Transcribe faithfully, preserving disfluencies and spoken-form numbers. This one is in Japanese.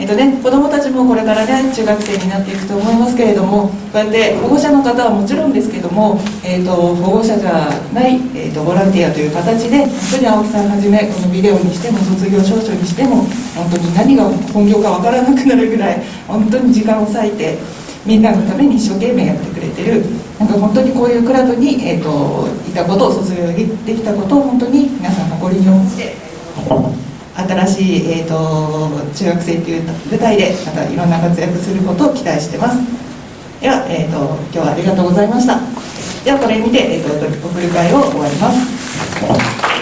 えっとね、子どもたちもこれからね中学生になっていくと思いますけれども、こうやって保護者の方はもちろんですけども、えー、と保護者じゃない、えー、とボランティアという形で、本当に青木さんはじめこのビデオにしても卒業証書にしても、本当に何が本業かわからなくなるぐらい本当に時間を割いてみんなのために一生懸命やってくれてる。なんか本当にこういうクラブに、えー、といたことを、卒業できたことを本当に皆さん誇りに思って新しい、えー、と中学生という舞台でまたいろんな活躍することを期待してます。では、えー、と今日はありがとうございました。ではこれにて、えー、と送り会を終わります。